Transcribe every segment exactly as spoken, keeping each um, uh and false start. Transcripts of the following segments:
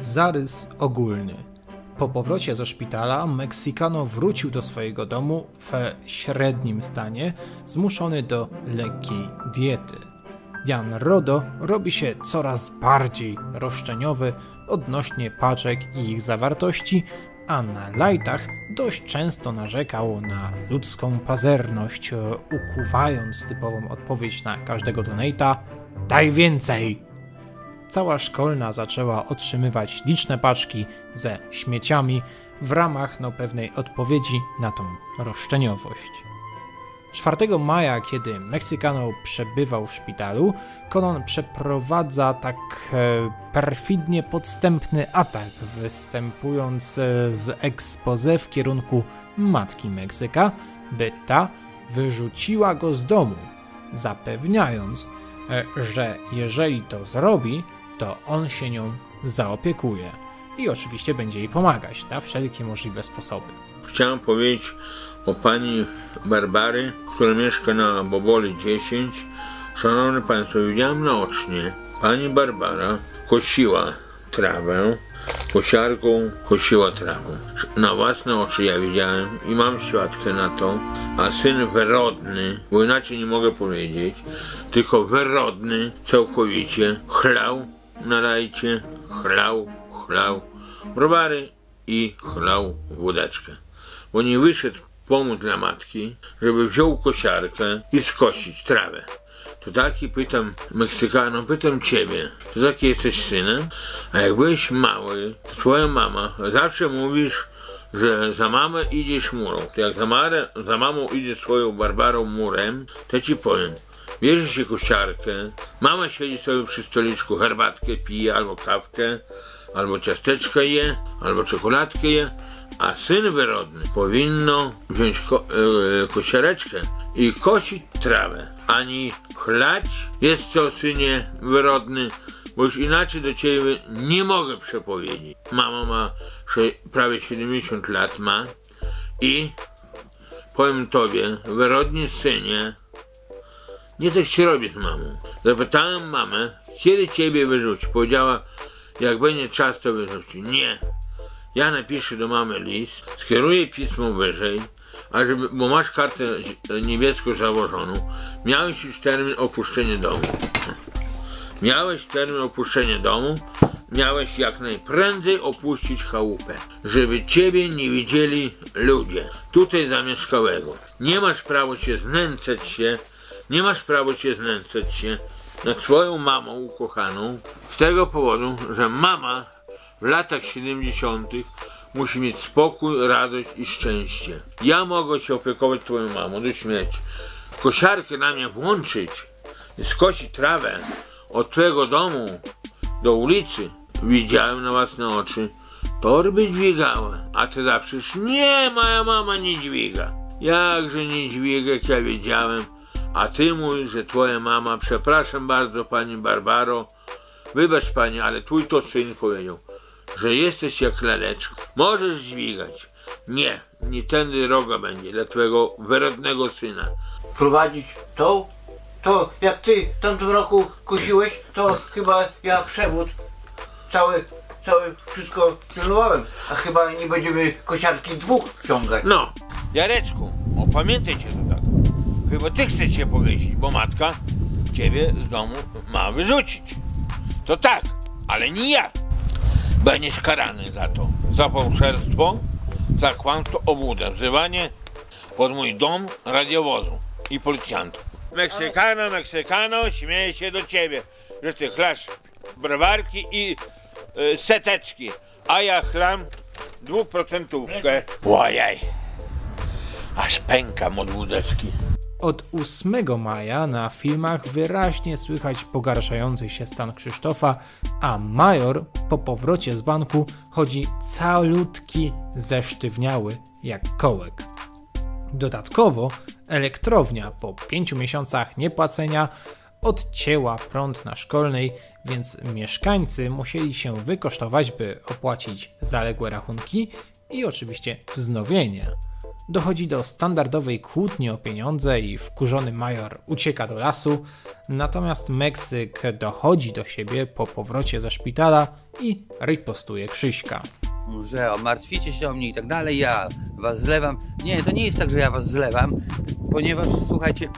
Zarys ogólny. Po powrocie ze szpitala Meksykano wrócił do swojego domu w średnim stanie, zmuszony do lekkiej diety. Jan Rodo robi się coraz bardziej roszczeniowy odnośnie paczek i ich zawartości, a na lajtach dość często narzekał na ludzką pazerność, ukuwając typową odpowiedź na każdego donate'a: daj więcej! Cała szkolna zaczęła otrzymywać liczne paczki ze śmieciami w ramach no, pewnej odpowiedzi na tą roszczeniowość. czwartego maja, kiedy Meksykano przebywał w szpitalu, Conan przeprowadza tak e, perfidnie podstępny atak, występując e, z expose w kierunku matki Meksyka, by ta wyrzuciła go z domu, zapewniając, e, że jeżeli to zrobi, to on się nią zaopiekuje i oczywiście będzie jej pomagać na wszelkie możliwe sposoby. Chciałem powiedzieć o pani Barbary, która mieszka na Boboli dziesięć. Szanowni Państwo, widziałem naocznie, pani Barbara kosiła trawę, kosiarką kosiła trawę. Na własne oczy ja widziałem i mam świadkę na to, a syn wyrodny, bo inaczej nie mogę powiedzieć, tylko wyrodny całkowicie chlał na lajcie, chlał, chlał browary i chlał wódeczkę. Bo nie wyszedł pomóc dla matki, żeby wziął kosiarkę i skosić trawę. To taki pytam Meksykano, pytam ciebie, to taki jesteś synem? A jak byłeś mały, to twoja mama, zawsze mówisz, że za mamę idziesz murą. To jak za, marę, za mamą idzie swoją Barbarą murem, to ci powiem, bierze się kosiarkę, mama siedzi sobie przy stoliczku, herbatkę pije, albo kawkę, albo ciasteczka je, albo czekoladkę je, a syn wyrodny powinno wziąć ko e, kosiareczkę i kosić trawę, ani chlać. Jest co, synie wyrodny, bo już inaczej do ciebie nie mogę przepowiedzieć. Mama ma prawie siedemdziesiąt lat ma i powiem tobie, wyrodnie synie, nie tak się robi z mamą. Zapytałem mamę, kiedy ciebie wyrzuci. Powiedziała, jak będzie czas, to wyrzuci. Nie. Ja napiszę do mamy list, skieruję pismo wyżej, a żeby, bo masz kartę niebieską założoną, miałeś już termin opuszczenia domu. Miałeś termin opuszczenia domu, miałeś jak najprędzej opuścić chałupę, żeby ciebie nie widzieli ludzie tutaj zamieszkałego. Nie masz prawa się znęcać się, nie masz prawa się znęcać się nad swoją mamą ukochaną z tego powodu, że mama w latach siedemdziesiątych musi mieć spokój, radość i szczęście. Ja mogę się opiekować twoją mamą do śmierci. Kosiarkę na mnie włączyć i skosić trawę od twojego domu do ulicy. Widziałem na własne oczy. Torby dźwigała, a ty zawsze nie, moja mama nie dźwiga. Jakże nie dźwiga, jak ja wiedziałem. A ty mówisz, że twoja mama, przepraszam bardzo pani Barbaro, wybacz pani, ale twój to syn powiedział, że jesteś jak laleczka. Możesz dźwigać. Nie, nie tędy droga będzie dla twojego wyrodnego syna. Prowadzić to? To jak ty w tamtym roku kosiłeś, to chyba ja przewód cały, cały wszystko pilnowałem. A chyba nie będziemy kosiarki dwóch ciągać. No, Jareczku, opamiętajcie to tak. Chyba ty chcesz się powiesić, bo matka ciebie z domu ma wyrzucić. To tak, ale nie ja. Będziesz karany za to. Za fałszerstwo, za kłamstwo, obłudę, wzywanie pod mój dom radiowozu i policjantów. Meksykano, Meksykano, śmieje się do ciebie, że ty chlasz browarki i y, seteczki, a ja chlam dwuprocentówkę. Łajaj, aż pękam od łódeczki. Od ósmego maja na filmach wyraźnie słychać pogarszający się stan Krzysztofa, a major po powrocie z banku chodzi calutki, zesztywniały jak kołek. Dodatkowo elektrownia po pięciu miesiącach niepłacenia odcięła prąd na Szkolnej, więc mieszkańcy musieli się wykosztować, by opłacić zaległe rachunki i oczywiście wznowienie. Dochodzi do standardowej kłótni o pieniądze i wkurzony major ucieka do lasu, natomiast Meksyk dochodzi do siebie po powrocie ze szpitala i ripostuje Krzyśka. Że martwicie się o mnie i tak dalej, ja was zlewam. Nie, to nie jest tak, że ja was zlewam, ponieważ słuchajcie,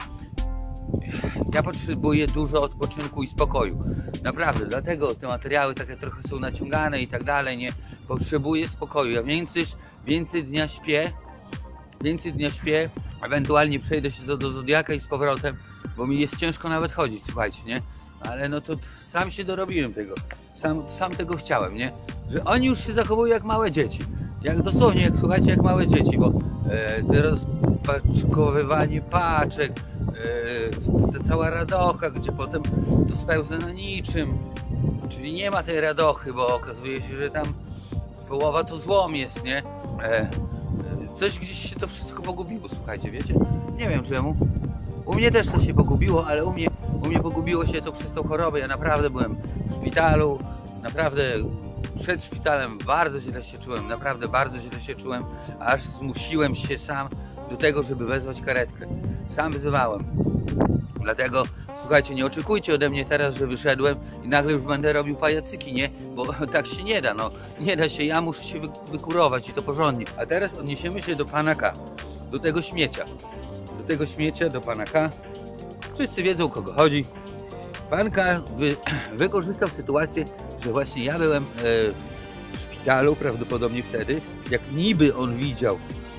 ja potrzebuję dużo odpoczynku i spokoju. Naprawdę, dlatego te materiały takie trochę są naciągane i tak dalej, nie? Potrzebuję spokoju. Ja więcej, więcej dnia śpię, więcej dnia śpię, ewentualnie przejdę się do, do Zodiaka i z powrotem, bo mi jest ciężko nawet chodzić, słuchajcie, nie? Ale no to sam się dorobiłem tego. Sam, sam tego chciałem, nie? Że oni już się zachowują jak małe dzieci. Jak dosłownie, jak słuchajcie, jak małe dzieci, bo e, te rozpaczkowywanie paczek, e, ta cała radocha, gdzie potem to spełza na niczym. Czyli nie ma tej radochy, bo okazuje się, że tam połowa to złom jest, nie? E, coś gdzieś się to wszystko pogubiło, słuchajcie, wiecie? Nie wiem czemu. U mnie też to się pogubiło, ale u mnie, u mnie pogubiło się to przez tą chorobę. Ja naprawdę byłem w szpitalu, naprawdę przed szpitalem bardzo źle się czułem, naprawdę bardzo źle się czułem, aż zmusiłem się sam do tego, żeby wezwać karetkę. Sam wyzywałem. Dlatego, słuchajcie, nie oczekujcie ode mnie teraz, że wyszedłem i nagle już będę robił pajacyki, nie? Bo tak się nie da, no. Nie da się, ja muszę się wykurować i to porządnie. A teraz odniesiemy się do pana K, do tego śmiecia. Do tego śmiecia, do pana K. Wszyscy wiedzą, o kogo chodzi. Pan K wy, wykorzystał sytuację, że właśnie ja byłem e, w szpitalu, prawdopodobnie wtedy, jak niby on widział,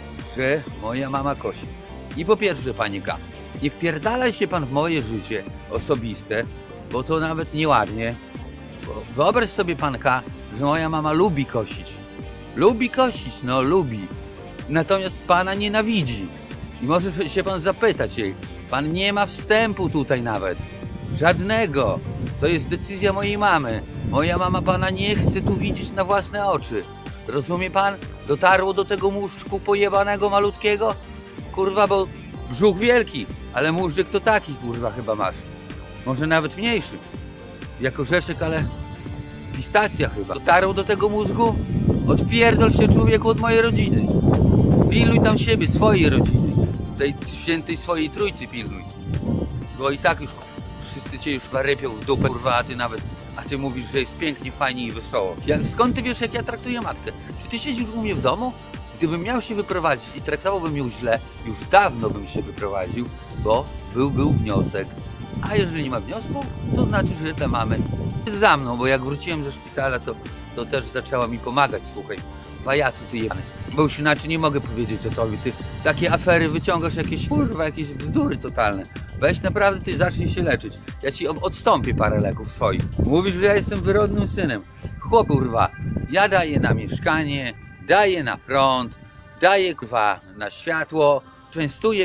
że moja mama kosi. I po pierwsze, panie K, nie wpierdalaj się pan w moje życie osobiste, bo to nawet nieładnie. Bo wyobraź sobie, pan K, że moja mama lubi kosić. Lubi kosić, no lubi. Natomiast pana nienawidzi. I może się pan zapytać jej, pan nie ma wstępu tutaj nawet. Żadnego. To jest decyzja mojej mamy. Moja mama pana nie chce tu widzieć na własne oczy. Rozumie pan? Dotarło do tego muszczku pojebanego malutkiego? Kurwa, bo brzuch wielki, ale muszczyk to taki, kurwa, chyba masz. Może nawet mniejszy. Jako rzeszek, ale pistacja chyba. Dotarło do tego mózgu? Odpierdol się, człowieku, od mojej rodziny. Pilnuj tam siebie, swojej rodziny. Tej świętej swojej trójcy pilnuj. Bo i tak już wszyscy cię już rypią w dupę, kurwa, a ty nawet, a ty mówisz, że jest pięknie, fajnie i wesoło. Ja, skąd ty wiesz, jak ja traktuję matkę? Czy ty siedzisz u mnie w domu? Gdybym miał się wyprowadzić i traktowałbym ją źle, już dawno bym się wyprowadził, bo był, był wniosek. A jeżeli nie ma wniosku, to znaczy, że te mamy jest za mną, bo jak wróciłem ze szpitala, to, to też zaczęła mi pomagać, słuchaj. Pajacu ty jebany. Bo już inaczej nie mogę powiedzieć o tobie. Ty takie afery wyciągasz, jakieś kurwa, jakieś bzdury totalne. Weź naprawdę, ty zacznij się leczyć. Ja ci odstąpię parę leków swoich. Mówisz, że ja jestem wyrodnym synem. Chłop, kurwa, ja daję na mieszkanie, daję na prąd, daję, kurwa, na światło, częstuję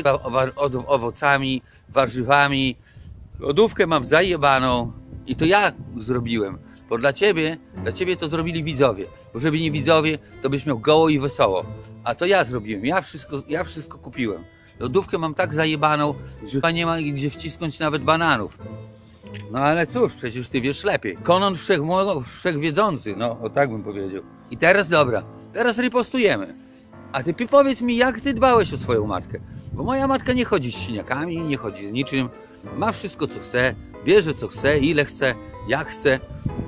owocami, warzywami. Lodówkę mam zajebaną i to ja zrobiłem. Bo dla ciebie, dla ciebie to zrobili widzowie. Bo żeby nie widzowie, to byś miał goło i wesoło. A to ja zrobiłem, ja wszystko, ja wszystko kupiłem. Lodówkę mam tak zajebaną, że nie ma gdzie wcisnąć nawet bananów. No ale cóż, przecież ty wiesz lepiej. Konon wszechwiedzący, no o tak bym powiedział. I teraz dobra, teraz ripostujemy. A ty powiedz mi, jak ty dbałeś o swoją matkę? Bo moja matka nie chodzi z siniakami, nie chodzi z niczym. Ma wszystko co chce, bierze co chce, ile chce, jak chce.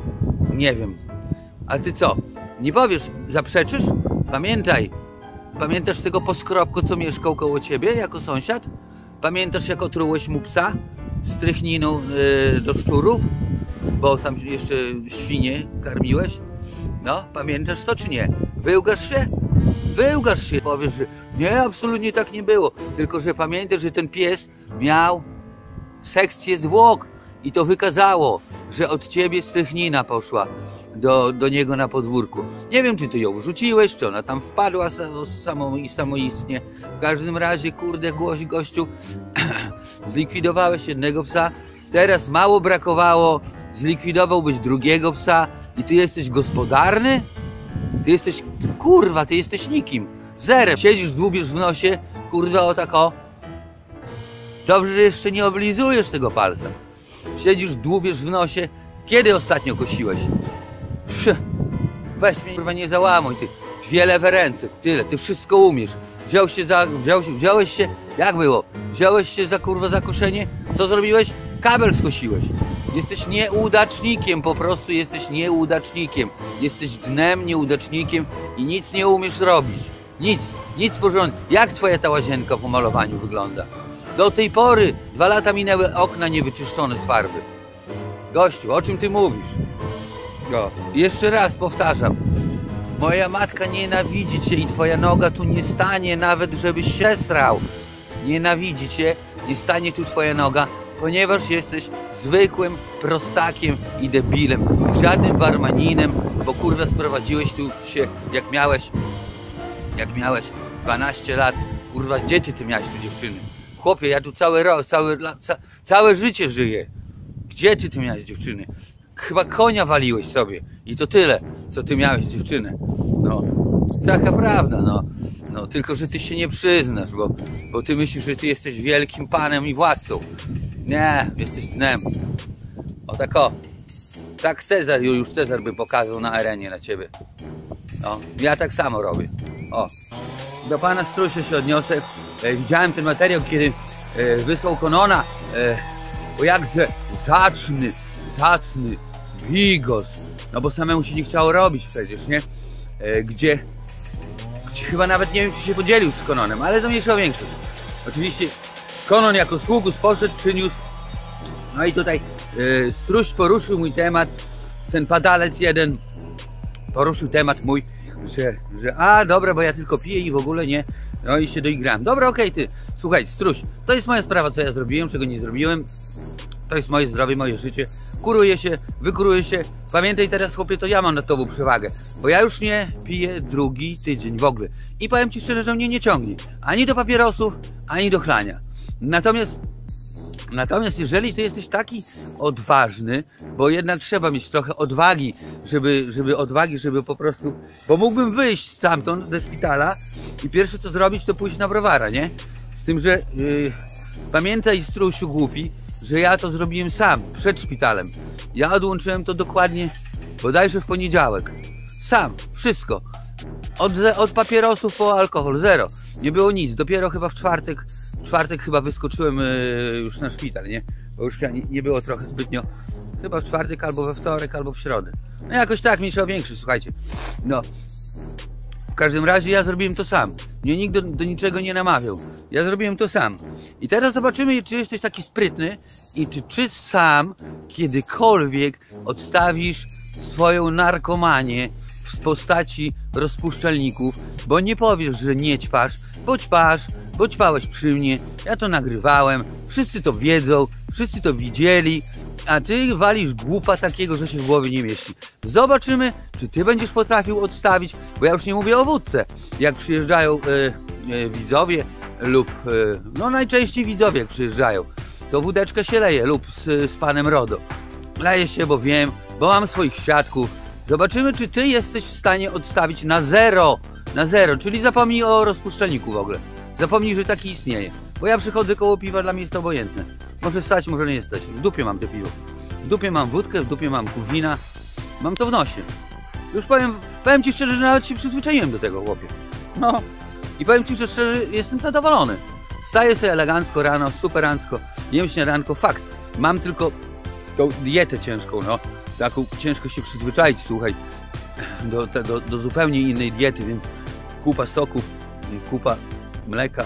Nie wiem. A ty co? Nie powiesz, zaprzeczysz? Pamiętaj, pamiętasz tego poskropko, co mieszkał koło ciebie jako sąsiad? Pamiętasz, jak otrułeś mu psa strychniną yy, do szczurów? Bo tam jeszcze świnie karmiłeś? No, pamiętasz to czy nie? Wyłgasz się? Wyłgasz się. Powiesz, że nie, absolutnie tak nie było. Tylko, że pamiętaj, że ten pies miał sekcję zwłok i to wykazało, że od ciebie strychnina poszła do, do niego na podwórku. Nie wiem, czy ty ją wrzuciłeś, czy ona tam wpadła samo, samoistnie. W każdym razie, kurde, głoś, gościu, zlikwidowałeś jednego psa, teraz mało brakowało, zlikwidowałbyś drugiego psa i ty jesteś gospodarny? Ty jesteś, kurwa, ty jesteś nikim. Zerem. Siedzisz, dłubiesz w nosie, kurwa, o tak o. Dobrze, że jeszcze nie oblizujesz tego palca. Siedzisz, dłubiesz w nosie. Kiedy ostatnio kosiłeś? Psz, weź mnie, kurwa, nie załamuj, ty. Dwie lewe ręce, tyle, ty wszystko umiesz. Wziął się za, wziął, wziąłeś się, jak było? Wziąłeś się za kurwa za koszenie? Co zrobiłeś? Kabel skosiłeś. Jesteś nieudacznikiem, po prostu jesteś nieudacznikiem. Jesteś dnem, nieudacznikiem i nic nie umiesz robić. Nic, nic porządnie. Jak twoja ta łazienka po malowaniu wygląda? Do tej pory dwa lata minęły, okna niewyczyszczone z farby. Gościu, o czym ty mówisz? No, jeszcze raz powtarzam. Moja matka nienawidzi cię i twoja noga tu nie stanie, nawet żebyś się srał. Nienawidzi cię, nie stanie tu twoja noga, ponieważ jesteś zwykłym prostakiem i debilem. Żadnym barmaninem, bo kurwa sprowadziłeś tu się, jak miałeś, jak miałeś dwanaście lat. Kurwa, gdzie ty, ty miałeś tu dziewczyny? Chłopie, ja tu cały rok, cały, ca, całe życie żyję. Gdzie ty, ty miałeś dziewczyny? Chyba konia waliłeś sobie i to tyle, co ty miałeś dziewczynę. No, taka prawda, no. No, tylko że ty się nie przyznasz, bo, bo ty myślisz, że ty jesteś wielkim panem i władcą. Nie, jesteś dnem. O tak o. Tak Cezar, już Cezar by pokazał na arenie na ciebie. No, ja tak samo robię. O. Do pana Strusia się odniosę. E, widziałem ten materiał, kiedy e, wysłał Konona. E, o jakże zacny, zacny bigos. No bo samemu się nie chciało robić przecież, nie? E, gdzie, gdzie chyba nawet nie wiem, czy się podzielił z Kononem, ale to mniejsza o większość. Oczywiście Konon jako sługus poszedł, przyniósł. No i tutaj e, Struś poruszył mój temat. Ten padalec jeden poruszył temat mój, że, że a dobra, bo ja tylko piję i w ogóle nie. No i się doigrałem. Dobra, okej, okay, ty. Słuchaj, Struś, to jest moja sprawa, co ja zrobiłem, czego nie zrobiłem. To jest moje zdrowie, moje życie. Kuruję się, wykuruję się. Pamiętaj teraz, chłopie, to ja mam nad tobą przewagę. Bo ja już nie piję drugi tydzień w ogóle. I powiem ci szczerze, że mnie nie ciągnie. Ani do papierosów, ani do chlania. Natomiast, natomiast jeżeli ty jesteś taki odważny, bo jednak trzeba mieć trochę odwagi, żeby, żeby odwagi, żeby po prostu... Bo mógłbym wyjść stamtąd, ze szpitala i pierwsze co zrobić, to pójść na browara, nie? Z tym, że... Yy, pamiętaj, Strusiu głupi, że ja to zrobiłem sam, przed szpitalem. Ja odłączyłem to dokładnie, bodajże w poniedziałek. Sam, wszystko. Od, od papierosów po alkohol, zero. Nie było nic, dopiero chyba w czwartek, w czwartek chyba wyskoczyłem yy, już na szpital, nie? Bo już nie, nie było trochę zbytnio, chyba w czwartek, albo we wtorek, albo w środę. No jakoś tak, mniejsza o większość, słuchajcie. No. W każdym razie ja zrobiłem to sam. Mnie nikt do, do niczego nie namawiał. Ja zrobiłem to sam. I teraz zobaczymy, czy jesteś taki sprytny i czy, czy sam kiedykolwiek odstawisz swoją narkomanię w postaci rozpuszczalników, bo nie powiesz, że nie ćpasz, bo ćpasz, bo ćpałeś przy mnie, ja to nagrywałem, wszyscy to wiedzą, wszyscy to widzieli, a ty walisz głupa takiego, że się w głowie nie mieści. Zobaczymy, czy ty będziesz potrafił odstawić, bo ja już nie mówię o wódce. Jak przyjeżdżają e, e, widzowie lub, e, no najczęściej widzowie jak przyjeżdżają, to wódeczkę się leje lub z, z panem RODO. Leje się, bo wiem, bo mam swoich świadków. Zobaczymy, czy ty jesteś w stanie odstawić na zero, na zero, czyli zapomnij o rozpuszczalniku w ogóle. Zapomnij, że taki istnieje. Bo ja przychodzę koło piwa, dla mnie jest to obojętne. Może stać, może nie stać. W dupie mam te piwo. W dupie mam wódkę, w dupie mam wina. Mam to w nosie. Już powiem, powiem ci szczerze, że nawet się przyzwyczaiłem do tego, chłopie. No. I powiem ci, że szczerze, jestem zadowolony. Wstaję sobie elegancko rano, superancko. Jem śniadanko. Fakt. Mam tylko tą dietę ciężką, no. Taką ciężko się przyzwyczaić, słuchaj. Do, do, do zupełnie innej diety, więc kupa soków, kupa mleka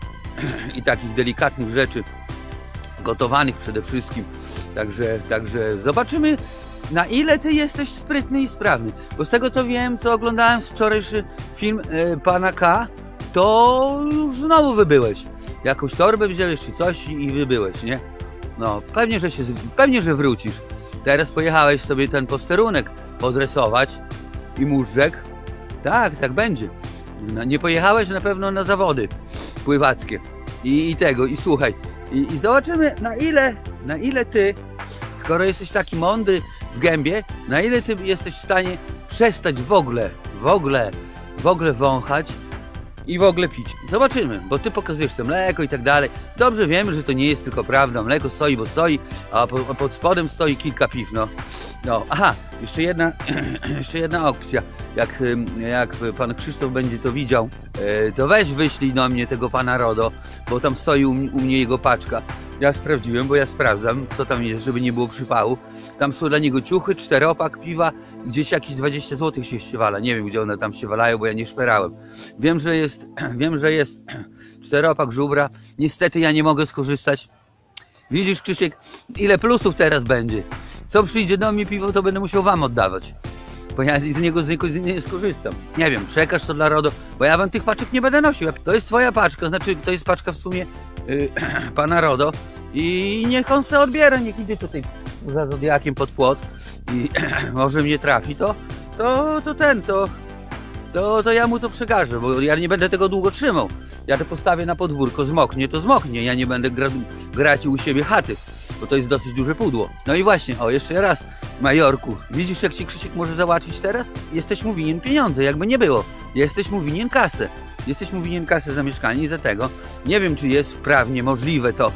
i takich delikatnych rzeczy, gotowanych przede wszystkim. Także, także zobaczymy, na ile ty jesteś sprytny i sprawny. Bo z tego co wiem, co oglądałem wczorajszy film e, pana K, to już znowu wybyłeś. Jakąś torbę wziąłeś czy coś i, i wybyłeś, nie? No, pewnie, że się, pewnie, że wrócisz. Teraz pojechałeś sobie ten posterunek podresować i móżdżek. Tak, tak będzie. No, nie pojechałeś na pewno na zawody pływackie i, i tego, i słuchaj, i, i zobaczymy na ile, na ile ty, skoro jesteś taki mądry w gębie, na ile ty jesteś w stanie przestać w ogóle, w ogóle, w ogóle wąchać i w ogóle pić. Zobaczymy, bo ty pokazujesz to mleko i tak dalej. Dobrze wiemy, że to nie jest tylko prawda, mleko stoi, bo stoi, a, po, a pod spodem stoi kilka piw, no. No, aha, jeszcze jedna, jeszcze jedna opcja. Jak, jak pan Krzysztof będzie to widział, to weź wyślij do mnie tego pana RODO, bo tam stoi u, u mnie jego paczka. Ja sprawdziłem, bo ja sprawdzam, co tam jest, żeby nie było przypału. Tam są dla niego ciuchy, czteropak piwa, gdzieś jakieś dwadzieścia złotych się ściewala. Nie wiem, gdzie one tam się walają, bo ja nie szperałem. Wiem, że jest, wiem, że jest czteropak żubra. Niestety ja nie mogę skorzystać. Widzisz, Krzysiek, ile plusów teraz będzie. Co przyjdzie do mnie piwo, to będę musiał wam oddawać. Bo ja z niego, z niego nie skorzystam. Nie wiem, przekaż to dla RODO, bo ja wam tych paczek nie będę nosił. To jest twoja paczka, znaczy to jest paczka w sumie yy, pana RODO. I niech on se odbiera, niech idzie tutaj za Zodiakiem pod płot i może mnie trafi, to, to, to ten, to, to, to ja mu to przekażę, bo ja nie będę tego długo trzymał. Ja to postawię na podwórko, zmoknie, to zmoknie, ja nie będę gra, grać u siebie chaty, bo to jest dosyć duże pudło. No i właśnie, o jeszcze raz, Majorku, widzisz jak ci Krzysiek może załatwić teraz? Jesteś mu winien pieniądze, jakby nie było, jesteś mu winien kasę. Jesteś mu winien kasę za mieszkanie i za tego. Nie wiem, czy jest prawnie możliwe to,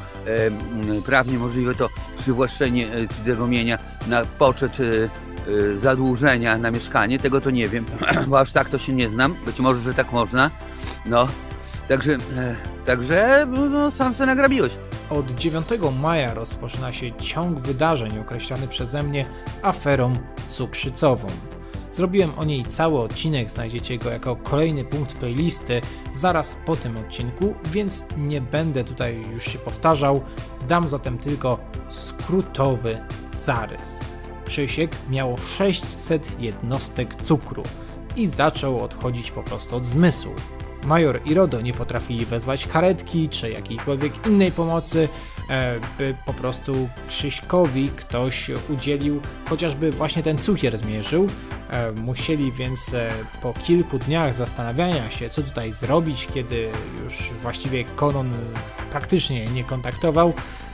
e, prawnie możliwe to przywłaszczenie e, cudzego mienia na poczet e, e, zadłużenia na mieszkanie. Tego to nie wiem, bo aż tak to się nie znam. Być może, że tak można. No, także, e, także no, sam se nagrabiłeś. Od dziewiątego maja rozpoczyna się ciąg wydarzeń określany przeze mnie aferą cukrzycową. Zrobiłem o niej cały odcinek, znajdziecie go jako kolejny punkt playlisty zaraz po tym odcinku, więc nie będę tutaj już się powtarzał, dam zatem tylko skrótowy zarys. Krzysiek miał sześćset jednostek cukru i zaczął odchodzić po prostu od zmysłu. Major i RODO nie potrafili wezwać karetki czy jakiejkolwiek innej pomocy, by po prostu Krzyśkowi ktoś udzielił, chociażby właśnie ten cukier zmierzył. Musieli więc po kilku dniach zastanawiania się, co tutaj zrobić, kiedy już właściwie Konon praktycznie nie kontaktował,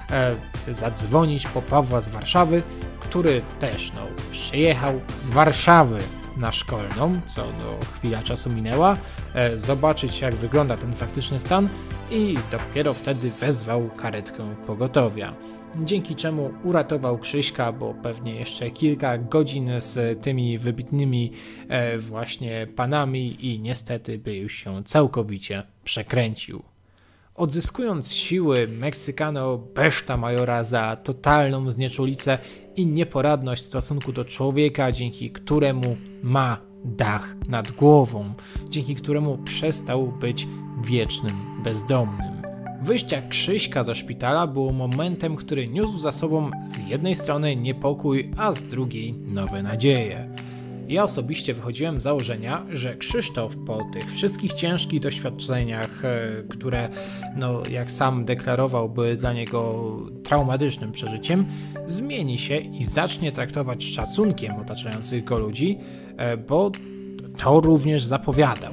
zadzwonić po Pawła z Warszawy, który też no, przyjechał z Warszawy na Szkolną, co no, chwila czasu minęła, e, zobaczyć jak wygląda ten faktyczny stan i dopiero wtedy wezwał karetkę pogotowia. Dzięki czemu uratował Krzyśka, bo pewnie jeszcze kilka godzin z tymi wybitnymi e, właśnie panami i niestety by już się całkowicie przekręcił. Odzyskując siły, Meksykano beszta Majora za totalną znieczulicę i nieporadność w stosunku do człowieka, dzięki któremu ma dach nad głową, dzięki któremu przestał być wiecznym bezdomnym. Wyjście Krzyśka ze szpitala było momentem, który niósł za sobą z jednej strony niepokój, a z drugiej nowe nadzieje. Ja osobiście wychodziłem z założenia, że Krzysztof po tych wszystkich ciężkich doświadczeniach, które, no, jak sam deklarował, były dla niego traumatycznym przeżyciem, zmieni się i zacznie traktować z szacunkiem otaczających go ludzi, bo to również zapowiadał.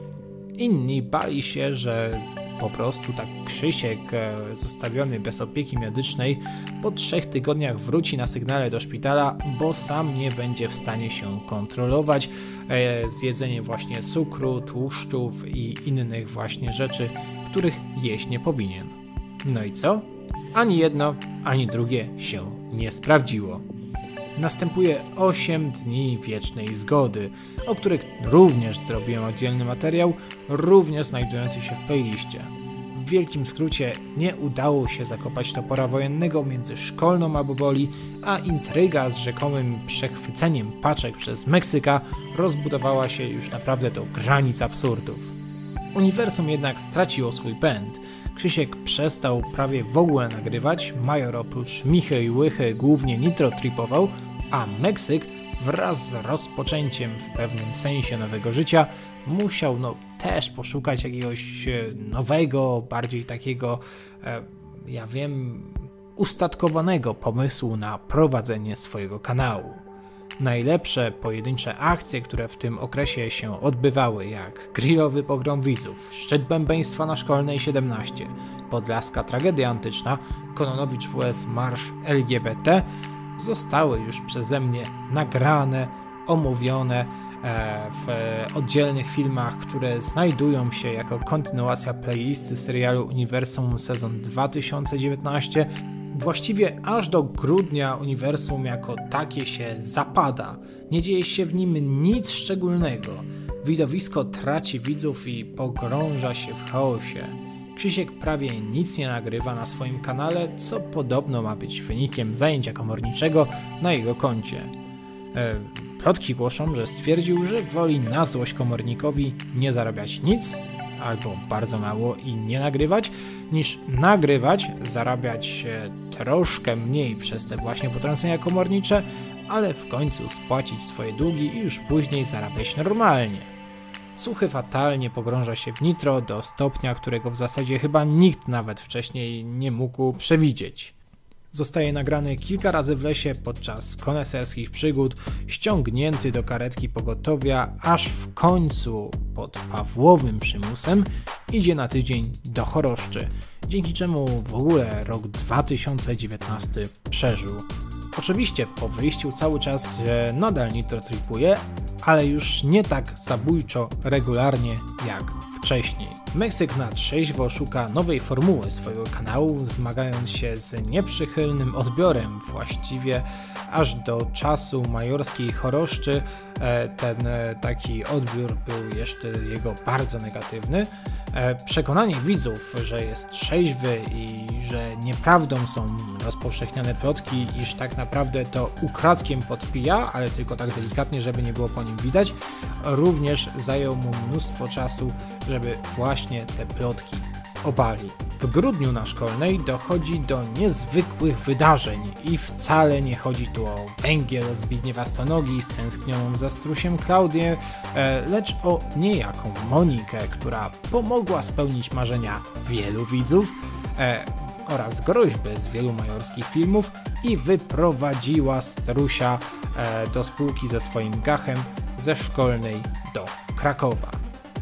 Inni bali się, że po prostu tak Krzysiek, zostawiony bez opieki medycznej, po trzech tygodniach wróci na sygnale do szpitala, bo sam nie będzie w stanie się kontrolować z jedzeniem właśnie cukru, tłuszczów i innych właśnie rzeczy, których jeść nie powinien. No i co? Ani jedno, ani drugie się nie sprawdziło. Następuje osiem dni wiecznej zgody, o których również zrobiłem oddzielny materiał, również znajdujący się w playliście. W wielkim skrócie nie udało się zakopać topora wojennego między Szkolną a Boboli, a intryga z rzekomym przechwyceniem paczek przez Meksyka rozbudowała się już naprawdę do granic absurdów. Uniwersum jednak straciło swój pęd. Krzysiek przestał prawie w ogóle nagrywać, Major oprócz Michy i Łychy głównie nitro tripował, a Meksyk wraz z rozpoczęciem w pewnym sensie nowego życia musiał no też poszukać jakiegoś nowego, bardziej takiego, e, ja wiem, ustatkowanego pomysłu na prowadzenie swojego kanału. Najlepsze pojedyncze akcje, które w tym okresie się odbywały, jak grillowy pogrom widzów, szczyt bębeństwa na Szkolnej siedemnaście, podlaska tragedia antyczna, Kononowicz vs marsz L G B T, zostały już przeze mnie nagrane, omówione w oddzielnych filmach, które znajdują się jako kontynuacja playlisty serialu Uniwersum sezon dwa tysiące dziewiętnaście, Właściwie aż do grudnia uniwersum jako takie się zapada. Nie dzieje się w nim nic szczególnego. Widowisko traci widzów i pogrąża się w chaosie. Krzysiek prawie nic nie nagrywa na swoim kanale, co podobno ma być wynikiem zajęcia komorniczego na jego koncie. E, plotki głoszą, że stwierdził, że woli na złość komornikowi nie zarabiać nic, albo bardzo mało i nie nagrywać, niż nagrywać, zarabiać troszkę mniej przez te właśnie potrącenia komornicze, ale w końcu spłacić swoje długi i już później zarabiać normalnie. Suchy fatalnie pogrąża się w nitro do stopnia, którego w zasadzie chyba nikt nawet wcześniej nie mógł przewidzieć. Zostaje nagrany kilka razy w lesie podczas koneserskich przygód, ściągnięty do karetki pogotowia, aż w końcu pod Pawłowym przymusem idzie na tydzień do choroszczy, dzięki czemu w ogóle rok dwa tysiące dziewiętnasty przeżył. Oczywiście po wyjściu cały czas nadal nitro tripuje, ale już nie tak zabójczo regularnie jak wcześniej. Meksyk na trzeźwo szuka nowej formuły swojego kanału, zmagając się z nieprzychylnym odbiorem właściwie aż do czasu majorskiej choroszczy. Ten taki odbiór był jeszcze jego bardzo negatywny. Przekonanie widzów, że jest trzeźwy i że nieprawdą są rozpowszechniane plotki, iż tak naprawdę to ukradkiem podpija, ale tylko tak delikatnie, żeby nie było po nim widać, również zajął mu mnóstwo czasu, żeby właśnie te plotki obalić. W grudniu na Szkolnej dochodzi do niezwykłych wydarzeń i wcale nie chodzi tu o węgiel od Zbigniewa Stonogi, stęsknioną za strusiem Klaudię, lecz o niejaką Monikę, która pomogła spełnić marzenia wielu widzów oraz groźby z wielu majorskich filmów i wyprowadziła strusia do spółki ze swoim gachem ze Szkolnej do Krakowa.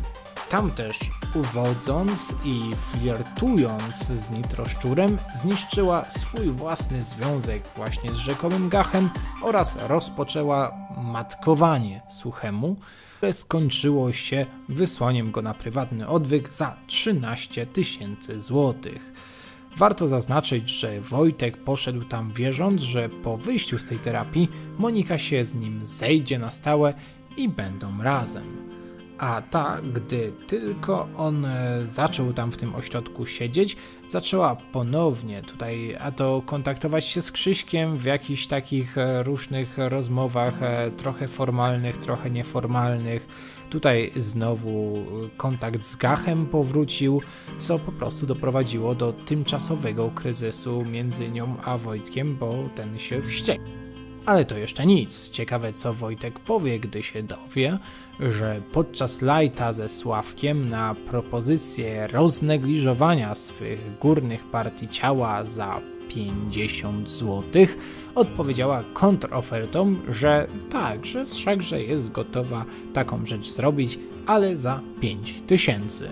Tam też uwodząc i flirtując z nitroszczurem zniszczyła swój własny związek właśnie z rzekomym gachem oraz rozpoczęła matkowanie Suchemu, które skończyło się wysłaniem go na prywatny odwyk za trzynaście tysięcy złotych. Warto zaznaczyć, że Wojtek poszedł tam wierząc, że po wyjściu z tej terapii Monika się z nim zejdzie na stałe i będą razem. A ta, gdy tylko on zaczął tam w tym ośrodku siedzieć, zaczęła ponownie tutaj, a to kontaktować się z Krzyśkiem w jakichś takich różnych rozmowach, trochę formalnych, trochę nieformalnych. Tutaj znowu kontakt z gachem powrócił, co po prostu doprowadziło do tymczasowego kryzysu między nią a Wojtkiem, bo ten się wściekł. Ale to jeszcze nic. Ciekawe, co Wojtek powie, gdy się dowie, że podczas lajta ze Sławkiem na propozycję roznegliżowania swych górnych partii ciała za pięćdziesiąt złotych odpowiedziała kontrofertą, że tak, że wszakże jest gotowa taką rzecz zrobić, ale za pięć tysięcy.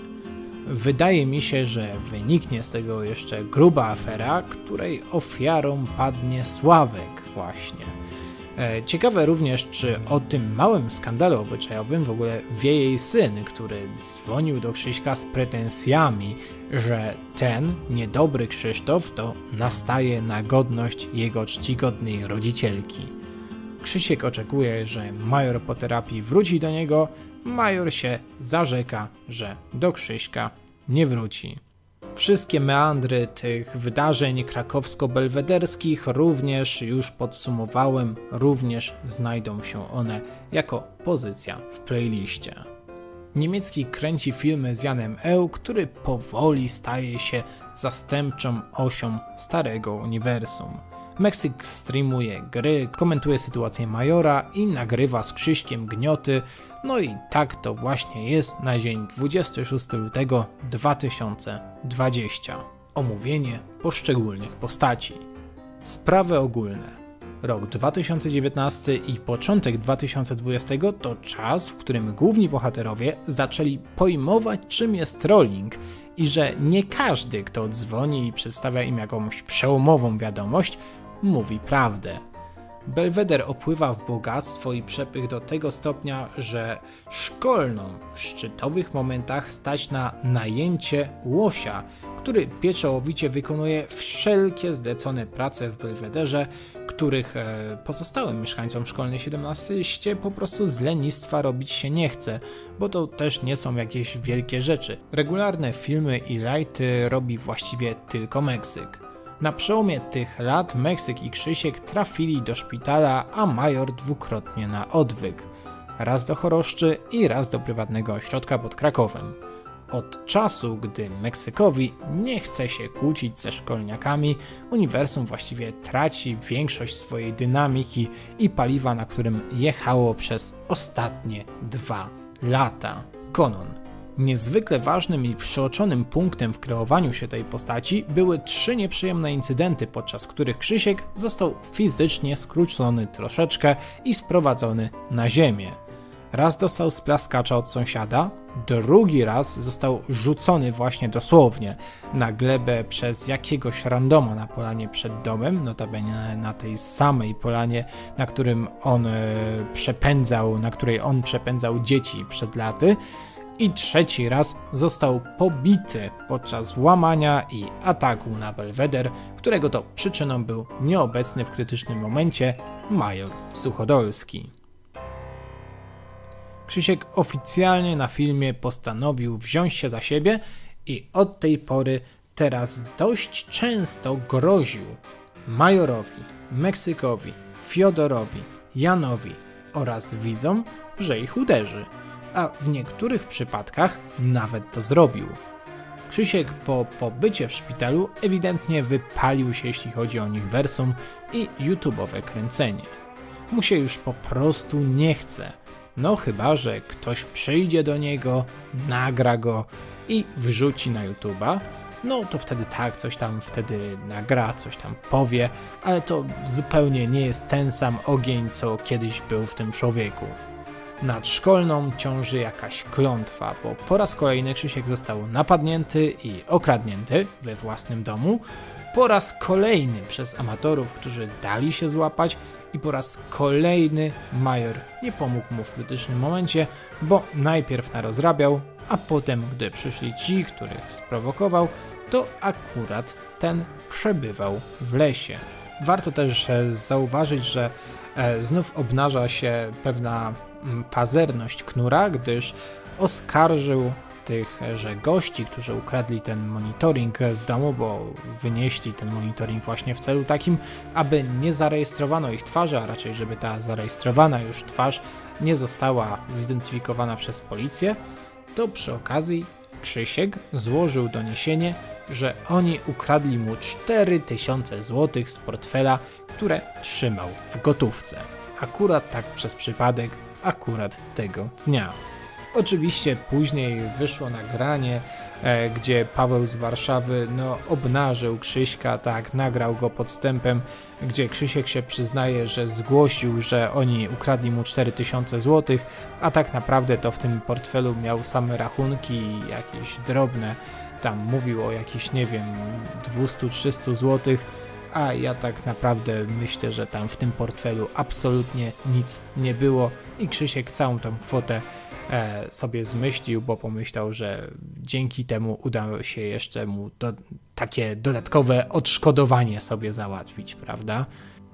Wydaje mi się, że wyniknie z tego jeszcze gruba afera, której ofiarą padnie Sławek właśnie. Ciekawe również, czy o tym małym skandalu obyczajowym w ogóle wie jej syn, który dzwonił do Krzyśka z pretensjami, że ten niedobry Krzysztof to nastaje na godność jego czcigodnej rodzicielki. Krzysiek oczekuje, że major po terapii wróci do niego, major się zarzeka, że do Krzyśka nie wróci. Wszystkie meandry tych wydarzeń krakowsko-belwederskich również już podsumowałem, również znajdą się one jako pozycja w playliście. Niemiecki kręci filmy z Janem Eł, który powoli staje się zastępczą osią starego uniwersum. Meksyk streamuje gry, komentuje sytuację majora i nagrywa z Krzyśkiem gnioty, no i tak to właśnie jest na dzień dwudziestego szóstego lutego dwa tysiące dwudziestego. Omówienie poszczególnych postaci. Sprawy ogólne. Rok dwa tysiące dziewiętnasty i początek dwa tysiące dwudziestego to czas, w którym główni bohaterowie zaczęli pojmować, czym jest trolling i że nie każdy, kto dzwoni i przedstawia im jakąś przełomową wiadomość, mówi prawdę. Belweder opływa w bogactwo i przepych do tego stopnia, że Szkolną w szczytowych momentach stać na najęcie łosia, który pieczołowicie wykonuje wszelkie zlecone prace w Belwederze, których e, pozostałym mieszkańcom szkolnej siedemnaście po prostu z lenistwa robić się nie chce, bo to też nie są jakieś wielkie rzeczy. Regularne filmy i lighty robi właściwie tylko Meksyk. Na przełomie tych lat Meksyk i Krzysiek trafili do szpitala, a Major dwukrotnie na odwyk. Raz do choroszczy i raz do prywatnego ośrodka pod Krakowem. Od czasu, gdy Meksykowi nie chce się kłócić ze szkolniakami, uniwersum właściwie traci większość swojej dynamiki i paliwa, na którym jechało przez ostatnie dwa lata. Konon. Niezwykle ważnym i przyoczonym punktem w kreowaniu się tej postaci były trzy nieprzyjemne incydenty, podczas których Krzysiek został fizycznie skrócony troszeczkę i sprowadzony na ziemię. Raz dostał splaskacza od sąsiada, drugi raz został rzucony właśnie dosłownie na glebę przez jakiegoś randoma na polanie przed domem, notabene na tej samej polanie, na którym on e, przepędzał, na której on przepędzał dzieci przed laty. I trzeci raz został pobity podczas włamania i ataku na Belweder, którego to przyczyną był nieobecny w krytycznym momencie major Suchodolski. Krzysiek oficjalnie na filmie postanowił wziąć się za siebie i od tej pory teraz dość często groził Majorowi, Meksykowi, Fiodorowi, Janowi oraz widzom, że ich uderzy, a w niektórych przypadkach nawet to zrobił. Krzysiek po pobycie w szpitalu ewidentnie wypalił się, jeśli chodzi o uniwersum i YouTube'owe kręcenie. Mu się już po prostu nie chce. No chyba, że ktoś przyjdzie do niego, nagra go i wrzuci na YouTube'a, no to wtedy tak, coś tam wtedy nagra, coś tam powie, ale to zupełnie nie jest ten sam ogień, co kiedyś był w tym człowieku. Nad szkolną ciąży jakaś klątwa, bo po raz kolejny Krzysiek został napadnięty i okradnięty we własnym domu, po raz kolejny przez amatorów, którzy dali się złapać, i po raz kolejny major nie pomógł mu w krytycznym momencie, bo najpierw narozrabiał, a potem, gdy przyszli ci, których sprowokował, to akurat ten przebywał w lesie. Warto też zauważyć, że znów obnaża się pewna pazerność Knura, gdyż oskarżył tychże gości, którzy ukradli ten monitoring z domu, bo wynieśli ten monitoring właśnie w celu takim, aby nie zarejestrowano ich twarzy, a raczej żeby ta zarejestrowana już twarz nie została zidentyfikowana przez policję, to przy okazji Krzysiek złożył doniesienie, że oni ukradli mu cztery tysiące złotych z portfela, które trzymał w gotówce. Akurat tak przez przypadek, akurat tego dnia. Oczywiście później wyszło nagranie, e, gdzie Paweł z Warszawy no, obnażył Krzyśka, tak, nagrał go podstępem, gdzie Krzysiek się przyznaje, że zgłosił, że oni ukradli mu cztery tysiące złotych, a tak naprawdę to w tym portfelu miał same rachunki jakieś drobne, tam mówił o jakichś, nie wiem, dwieście trzysta złotych, a ja tak naprawdę myślę, że tam w tym portfelu absolutnie nic nie było i Krzysiek całą tą kwotę e, sobie zmyślił, bo pomyślał, że dzięki temu uda się jeszcze mu do, takie dodatkowe odszkodowanie sobie załatwić, prawda?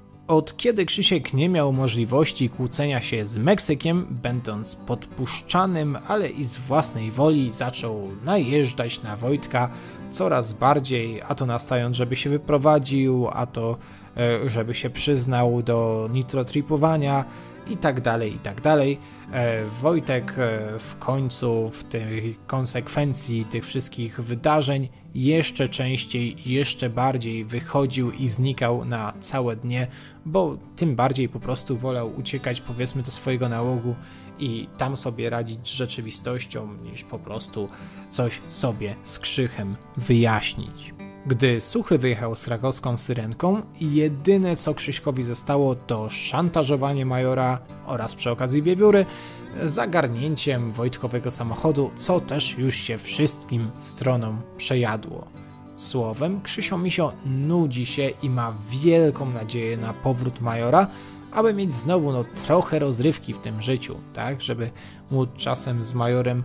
Od kiedy Krzysiek nie miał możliwości kłócenia się z Meksykiem, będąc podpuszczanym, ale i z własnej woli zaczął najeżdżać na Wojtka coraz bardziej, a to nastając, żeby się wyprowadził, a to e, żeby się przyznał do nitrotripowania i tak dalej, i tak dalej. E, Wojtek e, w końcu w tej konsekwencji tych wszystkich wydarzeń jeszcze częściej, jeszcze bardziej wychodził i znikał na całe dnie, bo tym bardziej po prostu wolał uciekać, powiedzmy, do swojego nałogu i tam sobie radzić z rzeczywistością, niż po prostu coś sobie z Krzychem wyjaśnić. Gdy Suchy wyjechał z krakowską syrenką, jedyne co Krzyśkowi zostało to szantażowanie majora oraz przy okazji wiewióry zagarnięciem Wojtkowego samochodu, co też już się wszystkim stronom przejadło. Słowem, Krzysio Misio nudzi się i ma wielką nadzieję na powrót majora, aby mieć znowu no, trochę rozrywki w tym życiu, tak, żeby móc czasem z majorem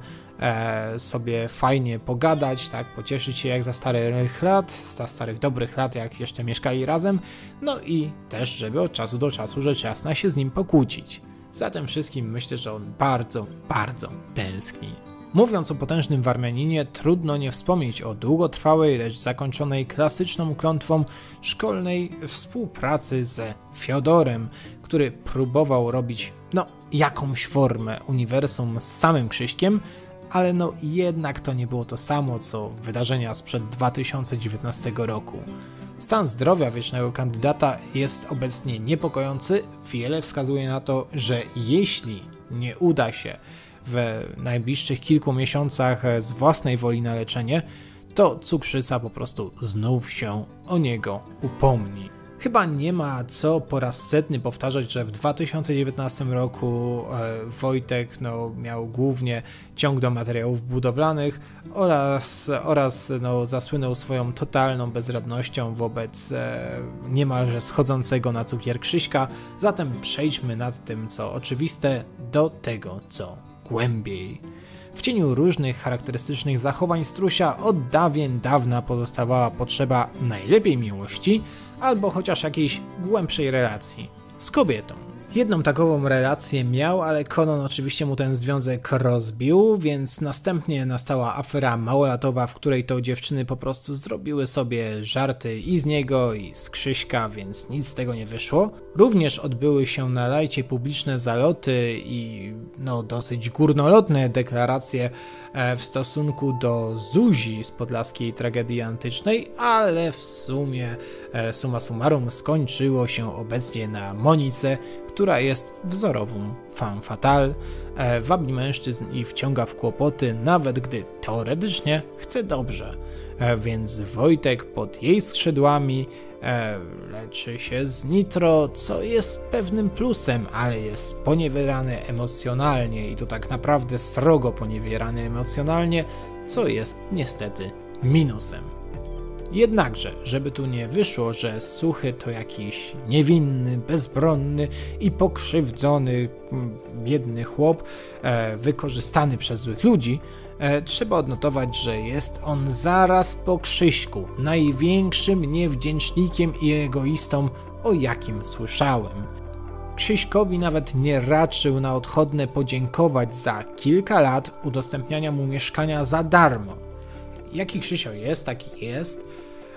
e, sobie fajnie pogadać, tak, pocieszyć się jak za starych lat, za starych dobrych lat, jak jeszcze mieszkali razem, no i też, żeby od czasu do czasu rzecz jasna się z nim pokłócić. Za tym wszystkim myślę, że on bardzo, bardzo tęskni. Mówiąc o potężnym Warmianinie, trudno nie wspomnieć o długotrwałej, lecz zakończonej klasyczną klątwą szkolnej współpracy ze Fiodorem, który próbował robić, no, jakąś formę uniwersum z samym Krzyśkiem, ale no jednak to nie było to samo, co wydarzenia sprzed dwa tysiące dziewiętnastego roku. Stan zdrowia wiecznego kandydata jest obecnie niepokojący, wiele wskazuje na to, że jeśli nie uda się w najbliższych kilku miesiącach z własnej woli na leczenie, to cukrzyca po prostu znów się o niego upomni. Chyba nie ma co po raz setny powtarzać, że w dwa tysiące dziewiętnastym roku e, Wojtek no, miał głównie ciąg do materiałów budowlanych oraz, oraz no, zasłynął swoją totalną bezradnością wobec e, niemalże schodzącego na cukier Krzyśka, zatem przejdźmy nad tym, co oczywiste, do tego, co głębiej. W cieniu różnych charakterystycznych zachowań Strusia od dawien dawna pozostawała potrzeba najlepiej miłości, albo chociaż jakiejś głębszej relacji z kobietą. Jedną takową relację miał, ale Conon oczywiście mu ten związek rozbił, więc następnie nastała afera małolatowa, w której to dziewczyny po prostu zrobiły sobie żarty i z niego, i z Krzyśka, więc nic z tego nie wyszło. Również odbyły się na lajcie publiczne zaloty i no dosyć górnolotne deklaracje w stosunku do Zuzi z podlaskiej tragedii antycznej, ale w sumie summa summarum skończyło się obecnie na Monice, która jest wzorową femme fatale, wabi mężczyzn i wciąga w kłopoty, nawet gdy teoretycznie chce dobrze. Więc Wojtek pod jej skrzydłami leczy się z nitro, co jest pewnym plusem, ale jest poniewierany emocjonalnie i to tak naprawdę srogo poniewierany emocjonalnie, co jest niestety minusem. Jednakże, żeby tu nie wyszło, że Suchy to jakiś niewinny, bezbronny i pokrzywdzony biedny chłop e, wykorzystany przez złych ludzi, e, trzeba odnotować, że jest on zaraz po Krzyśku największym niewdzięcznikiem i egoistą, o jakim słyszałem. Krzyśkowi nawet nie raczył na odchodne podziękować za kilka lat udostępniania mu mieszkania za darmo. Jaki Krzysio jest, taki jest,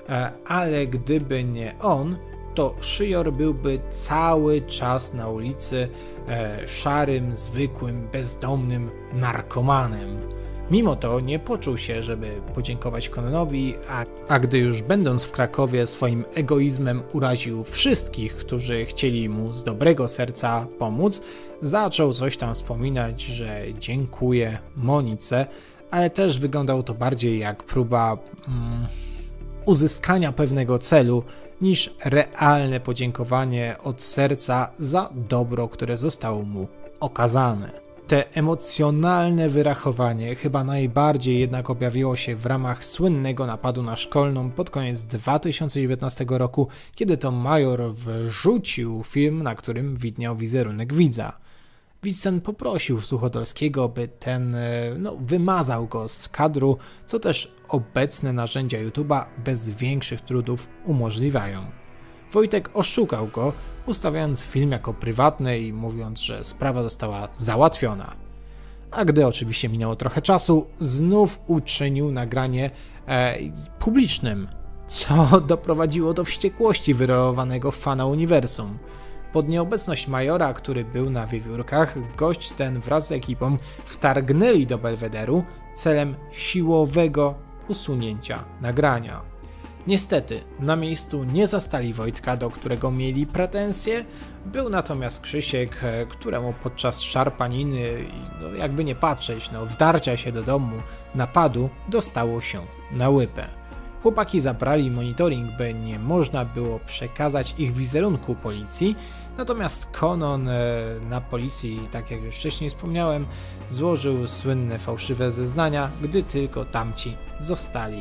ale gdyby nie on, to Szyjor byłby cały czas na ulicy e, szarym, zwykłym, bezdomnym narkomanem. Mimo to nie poczuł się, żeby podziękować Cononowi, a, a gdy już będąc w Krakowie swoim egoizmem uraził wszystkich, którzy chcieli mu z dobrego serca pomóc, zaczął coś tam wspominać, że dziękuję Monice, ale też wyglądało to bardziej jak próba mm, uzyskania pewnego celu, niż realne podziękowanie od serca za dobro, które zostało mu okazane. Te emocjonalne wyrachowanie chyba najbardziej jednak objawiło się w ramach słynnego napadu na Szkolną pod koniec dwa tysiące dziewiętnastego roku, kiedy to major wrzucił film, na którym widniał wizerunek widza. Widz ten poprosił Suchodolskiego, by ten no, wymazał go z kadru, co też obecne narzędzia YouTube'a bez większych trudów umożliwiają. Wojtek oszukał go, ustawiając film jako prywatny i mówiąc, że sprawa została załatwiona. A gdy oczywiście minęło trochę czasu, znów uczynił nagranie e, publicznym, co doprowadziło do wściekłości wyrelowanego fana uniwersum. Pod nieobecność majora, który był na wiewiórkach, gość ten wraz z ekipą wtargnęli do Belwederu celem siłowego usunięcia nagrania. Niestety, na miejscu nie zastali Wojtka, do którego mieli pretensje, był natomiast Krzysiek, któremu podczas szarpaniny, no jakby nie patrzeć, no wdarcia się do domu, napadu, dostało się na łypę. Chłopaki zabrali monitoring, by nie można było przekazać ich wizerunku policji, natomiast Conon na policji, tak jak już wcześniej wspomniałem, złożył słynne fałszywe zeznania, gdy tylko tamci zostali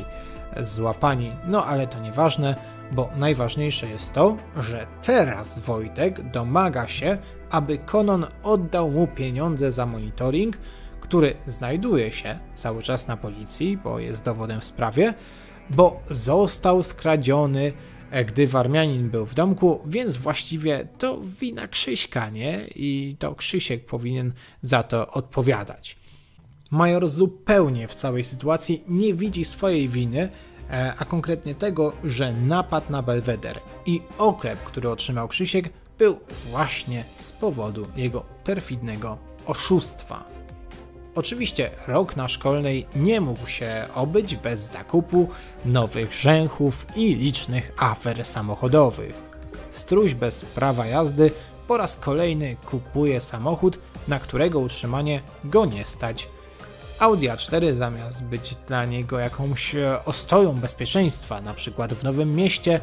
złapani. No ale to nieważne, bo najważniejsze jest to, że teraz Wojtek domaga się, aby Conon oddał mu pieniądze za monitoring, który znajduje się cały czas na policji, bo jest dowodem w sprawie, bo został skradziony, gdy Warmianin był w domku, więc właściwie to wina Krzyśka, nie? I to Krzysiek powinien za to odpowiadać. Major zupełnie w całej sytuacji nie widzi swojej winy, a konkretnie tego, że napad na Belweder i oklep, który otrzymał Krzysiek, był właśnie z powodu jego perfidnego oszustwa. Oczywiście rok na Szkolnej nie mógł się obyć bez zakupu nowych rzęchów i licznych afer samochodowych. Struś bez prawa jazdy po raz kolejny kupuje samochód, na którego utrzymanie go nie stać. Audi A cztery zamiast być dla niego jakąś ostoją bezpieczeństwa, na przykład w Nowym Mieście,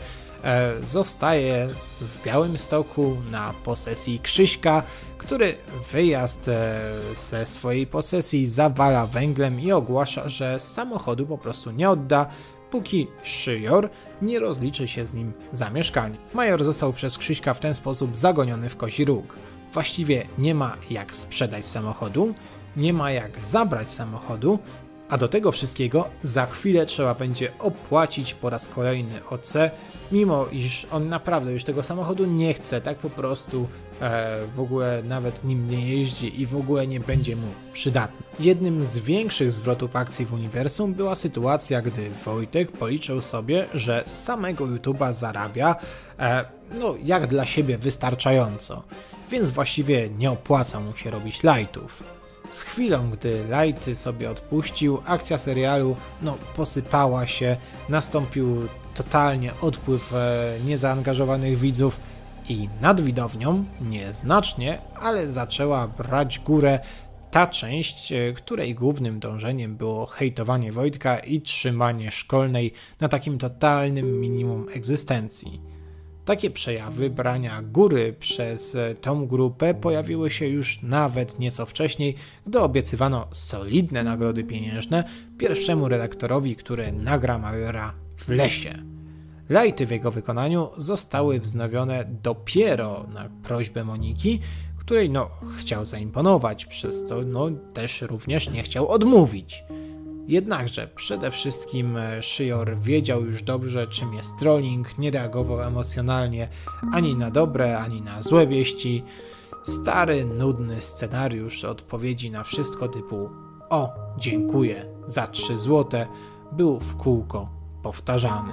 zostaje w Białymstoku na posesji Krzyśka, który wyjazd ze swojej posesji zawala węglem i ogłasza, że samochodu po prostu nie odda, póki Szyjor nie rozliczy się z nim za mieszkanie. Major został przez Krzyśka w ten sposób zagoniony w kozi róg. Właściwie nie ma jak sprzedać samochodu, nie ma jak zabrać samochodu, a do tego wszystkiego za chwilę trzeba będzie opłacić po raz kolejny O C, mimo iż on naprawdę już tego samochodu nie chce, tak po prostu e, w ogóle nawet nim nie jeździ i w ogóle nie będzie mu przydatny. Jednym z większych zwrotów akcji w uniwersum była sytuacja, gdy Wojtek policzył sobie, że z samego YouTube'a zarabia e, no jak dla siebie wystarczająco, więc właściwie nie opłaca mu się robić lightów. Z chwilą, gdy lighty sobie odpuścił, akcja serialu no, posypała się, nastąpił totalnie odpływ e, niezaangażowanych widzów i nad widownią nieznacznie, ale zaczęła brać górę ta część, e, której głównym dążeniem było hejtowanie Wojtka i trzymanie Szkolnej na takim totalnym minimum egzystencji. Takie przejawy brania góry przez tą grupę pojawiły się już nawet nieco wcześniej, gdy obiecywano solidne nagrody pieniężne pierwszemu redaktorowi, który nagra Majora w lesie. Lighty w jego wykonaniu zostały wznowione dopiero na prośbę Moniki, której no chciał zaimponować, przez co no też również nie chciał odmówić. Jednakże przede wszystkim Szyjor wiedział już dobrze, czym jest trolling, nie reagował emocjonalnie ani na dobre, ani na złe wieści. Stary, nudny scenariusz odpowiedzi na wszystko typu „o, dziękuję za trzy złote” był w kółko powtarzany.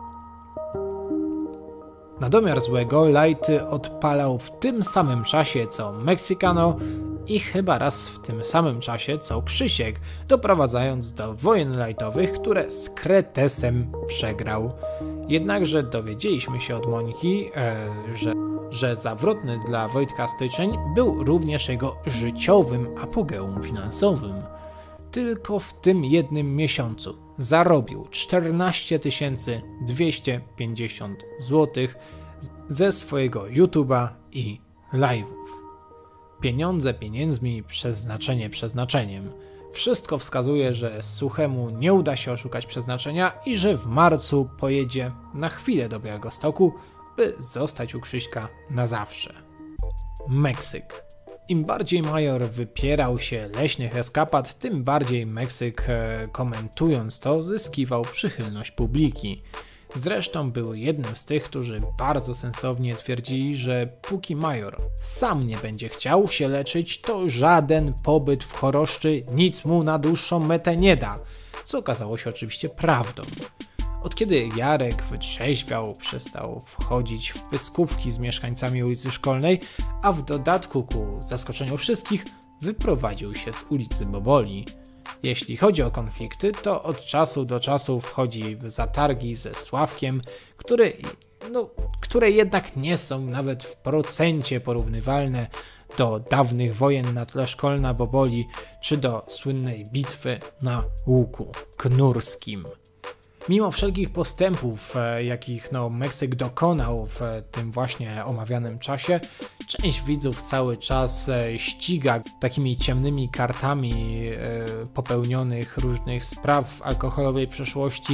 Na domiar złego Lighty odpalał w tym samym czasie co Mexicano i chyba raz w tym samym czasie co Krzysiek, doprowadzając do wojen lightowych, które z Kretesem przegrał. Jednakże dowiedzieliśmy się od Moniki, e, że, że zawrotny dla Wojtka styczeń był również jego życiowym apogeum finansowym. Tylko w tym jednym miesiącu zarobił czternaście tysięcy dwieście pięćdziesiąt złotych ze swojego YouTube'a i live'ów. Pieniądze pieniędzmi, przeznaczenie przeznaczeniem. Wszystko wskazuje, że Suchemu nie uda się oszukać przeznaczenia i że w marcu pojedzie na chwilę do Białegostoku, by zostać u Krzyśka na zawsze. Meksyk. Im bardziej Major wypierał się leśnych eskapad, tym bardziej Meksyk, e, komentując to, zyskiwał przychylność publiki. Zresztą był jednym z tych, którzy bardzo sensownie twierdzili, że póki Major sam nie będzie chciał się leczyć, to żaden pobyt w choroszczy nic mu na dłuższą metę nie da, co okazało się oczywiście prawdą. Od kiedy Jarek wytrzeźwiał, przestał wchodzić w pyskówki z mieszkańcami ulicy Szkolnej, a w dodatku ku zaskoczeniu wszystkich wyprowadził się z ulicy Boboli. Jeśli chodzi o konflikty, to od czasu do czasu wchodzi w zatargi ze Sławkiem, który, no, które jednak nie są nawet w procencie porównywalne do dawnych wojen na tle Szkolna Boboli czy do słynnej bitwy na Łuku Knurskim. Mimo wszelkich postępów, jakich no, Meksyk dokonał w tym właśnie omawianym czasie, część widzów cały czas ściga takimi ciemnymi kartami popełnionych różnych spraw w alkoholowej przeszłości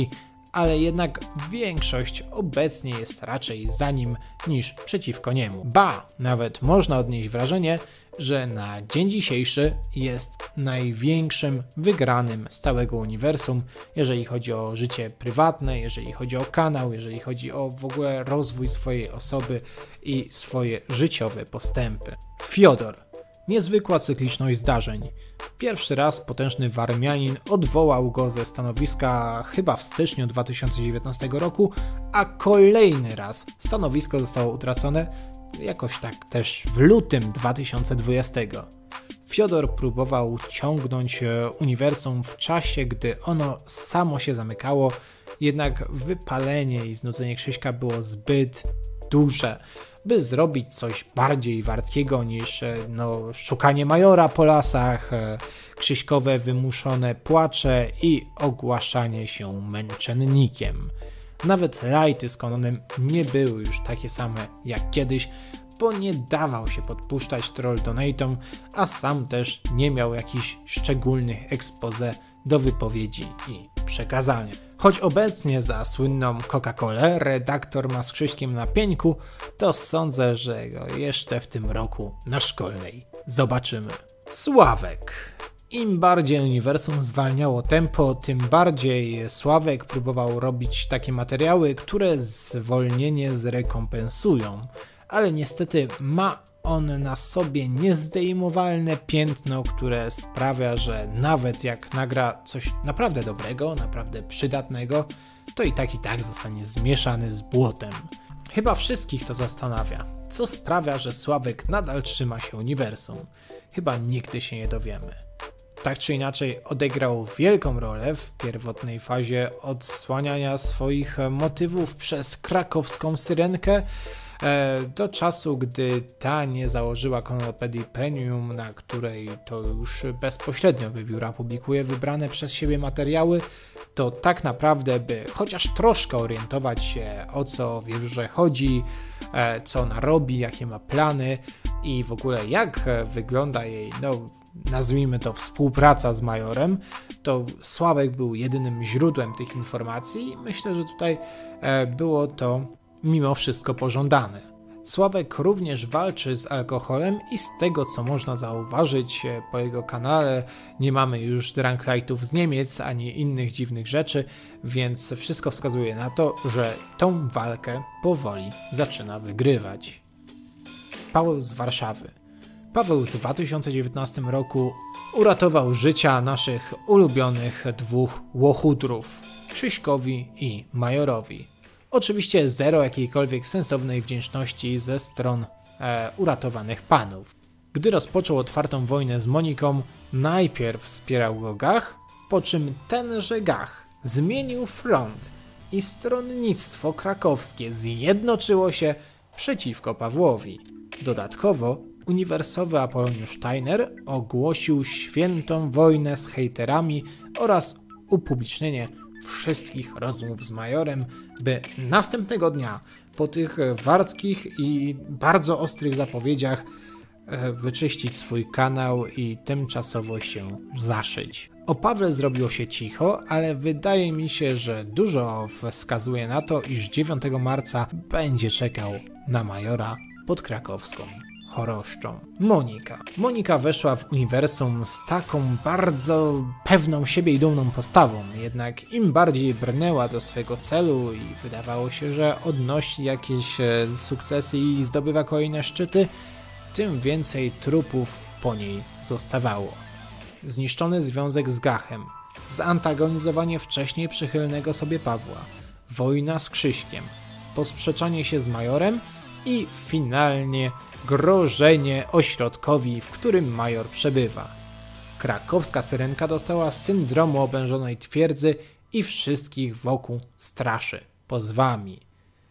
ale jednak większość obecnie jest raczej za nim niż przeciwko niemu. Ba, nawet można odnieść wrażenie, że na dzień dzisiejszy jest największym wygranym z całego uniwersum, jeżeli chodzi o życie prywatne, jeżeli chodzi o kanał, jeżeli chodzi o w ogóle rozwój swojej osoby i swoje życiowe postępy. Fiodor. Niezwykła cykliczność zdarzeń. Pierwszy raz potężny Warmianin odwołał go ze stanowiska chyba w styczniu dwa tysiące dziewiętnastego roku, a kolejny raz stanowisko zostało utracone jakoś tak też w lutym dwa tysiące dwudziestego. Fiodor próbował ciągnąć uniwersum w czasie, gdy ono samo się zamykało, jednak wypalenie i znudzenie Krzyśka było zbyt duże, by zrobić coś bardziej wartkiego niż no, szukanie Majora po lasach, Krzyśkowe wymuszone płacze i ogłaszanie się męczennikiem. Nawet lajty z Kononem nie były już takie same jak kiedyś, bo nie dawał się podpuszczać troll donatom, a sam też nie miał jakichś szczególnych expose do wypowiedzi i przekazania. Choć obecnie za słynną Coca-Colę redaktor ma z Krzyśkiem na pieńku, to sądzę, że go jeszcze w tym roku na szkolnej zobaczymy. Sławek. Im bardziej uniwersum zwalniało tempo, tym bardziej Sławek próbował robić takie materiały, które zwolnienie zrekompensują. Ale niestety ma on na sobie niezdejmowalne piętno, które sprawia, że nawet jak nagra coś naprawdę dobrego, naprawdę przydatnego, to i tak i tak zostanie zmieszany z błotem. Chyba wszystkich to zastanawia, co sprawia, że Sławek nadal trzyma się uniwersum. Chyba nigdy się nie dowiemy. Tak czy inaczej odegrał wielką rolę w pierwotnej fazie odsłaniania swoich motywów przez krakowską Syrenkę, do czasu, gdy ta nie założyła Konopedii Premium, na której to już bezpośrednio Wiewióra publikuje wybrane przez siebie materiały, to tak naprawdę, by chociaż troszkę orientować się, o co Wiewiórze chodzi, co ona robi, jakie ma plany i w ogóle jak wygląda jej, no nazwijmy to, współpraca z Majorem, to Sławek był jedynym źródłem tych informacji i myślę, że tutaj było to mimo wszystko pożądane. Sławek również walczy z alkoholem i z tego, co można zauważyć po jego kanale, nie mamy już drunklightów z Niemiec ani innych dziwnych rzeczy, więc wszystko wskazuje na to, że tą walkę powoli zaczyna wygrywać. Paweł z Warszawy. Paweł w dwa tysiące dziewiętnastym roku uratował życia naszych ulubionych dwóch łochudrów, Krzyśkowi i Majorowi. Oczywiście zero jakiejkolwiek sensownej wdzięczności ze stron e, uratowanych panów. Gdy rozpoczął otwartą wojnę z Moniką, najpierw wspierał go Gach, po czym tenże Gach zmienił front i stronnictwo krakowskie zjednoczyło się przeciwko Pawłowi. Dodatkowo uniwersowy Apoloniusz Steiner ogłosił świętą wojnę z hejterami oraz upublicznienie wszystkich rozmów z Majorem, by następnego dnia po tych wartkich i bardzo ostrych zapowiedziach wyczyścić swój kanał i tymczasowo się zaszyć. O Pawle zrobiło się cicho, ale wydaje mi się, że dużo wskazuje na to, iż dziewiątego marca będzie czekał na Majora pod krakowską Choroszczą. Monika. Monika weszła w uniwersum z taką bardzo pewną siebie i dumną postawą, jednak im bardziej brnęła do swego celu i wydawało się, że odnosi jakieś sukcesy i zdobywa kolejne szczyty, tym więcej trupów po niej zostawało. Zniszczony związek z Gachem, zantagonizowanie wcześniej przychylnego sobie Pawła, wojna z Krzyśkiem, posprzeczanie się z Majorem i finalnie grożenie ośrodkowi, w którym Major przebywa. Krakowska Syrenka dostała syndromu obężonej twierdzy i wszystkich wokół straszy pozwami.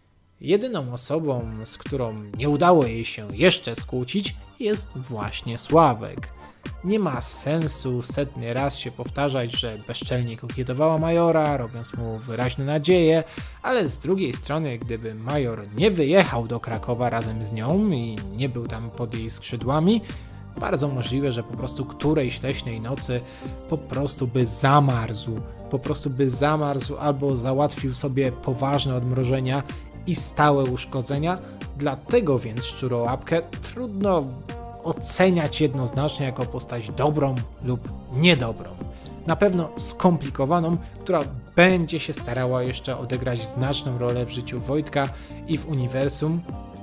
Jedyną osobą, z którą nie udało jej się jeszcze skłócić, jest właśnie Sławek. Nie ma sensu setny raz się powtarzać, że bezczelnie kokietowała Majora, robiąc mu wyraźne nadzieje, ale z drugiej strony, gdyby Major nie wyjechał do Krakowa razem z nią i nie był tam pod jej skrzydłami, bardzo możliwe, że po prostu którejś leśnej nocy po prostu by zamarzł po prostu by zamarzł albo załatwił sobie poważne odmrożenia i stałe uszkodzenia, dlatego więc Szczurołapkę trudno oceniać jednoznacznie jako postać dobrą lub niedobrą. Na pewno skomplikowaną, która będzie się starała jeszcze odegrać znaczną rolę w życiu Wojtka i w uniwersum.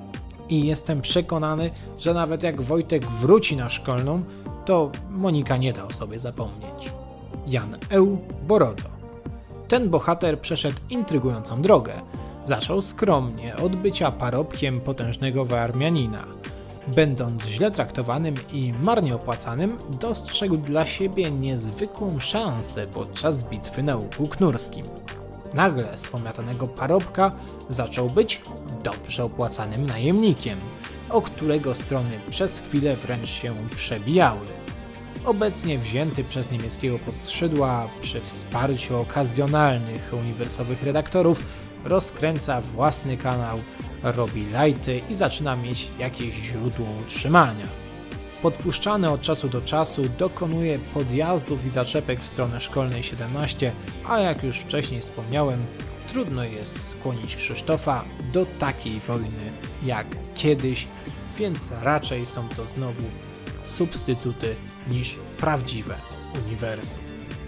I jestem przekonany, że nawet jak Wojtek wróci na szkolną, to Monika nie da o sobie zapomnieć. Jan Eł Borodo. Ten bohater przeszedł intrygującą drogę. Zaczął skromnie, od bycia parobkiem potężnego wyarmianina. Będąc źle traktowanym i marnie opłacanym, dostrzegł dla siebie niezwykłą szansę podczas bitwy na Łuku Knurskim. Nagle z pomiatanego parobka zaczął być dobrze opłacanym najemnikiem, o którego strony przez chwilę wręcz się przebijały. Obecnie wzięty przez niemieckiego podskrzydła przy wsparciu okazjonalnych uniwersowych redaktorów rozkręca własny kanał, robi lajty i zaczyna mieć jakieś źródło utrzymania. Podpuszczany od czasu do czasu dokonuje podjazdów i zaczepek w stronę szkolnej siedemnaście, a jak już wcześniej wspomniałem, trudno jest skłonić Krzysztofa do takiej wojny jak kiedyś, więc raczej są to znowu substytuty niż prawdziwe uniwersum.